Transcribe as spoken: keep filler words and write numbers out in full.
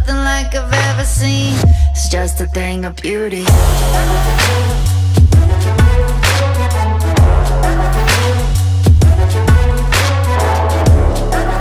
nothing like I've ever seen. It's just a thing of beauty.